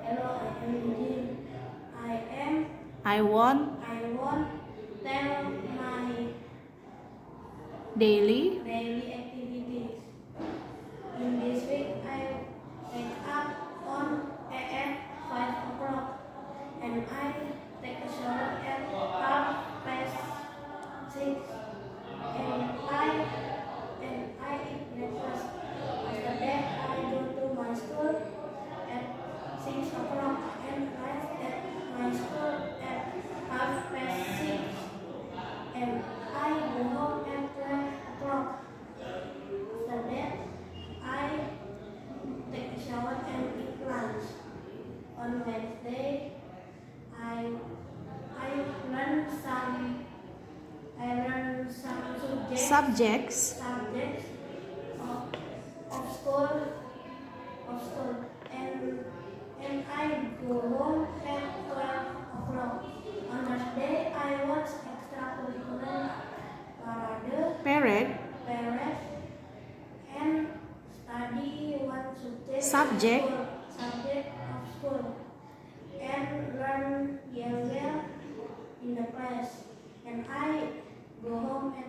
Hello, I am Eugene. I want tell my daily activities. In this week, I wake up at 5 o'clock and I take a shower at 6:30 and I eat breakfast. After that, I go to my school at 6 o'clock and arrive at my school at 6:30 and I go home at 12 o'clock. After that, I take a shower and eat lunch. On Wednesday, I learn some subjects of school and I go home at 12 o'clock. On Thursday, I watch extracurricular parade and study one subject of school and learn well in the class. And I go home at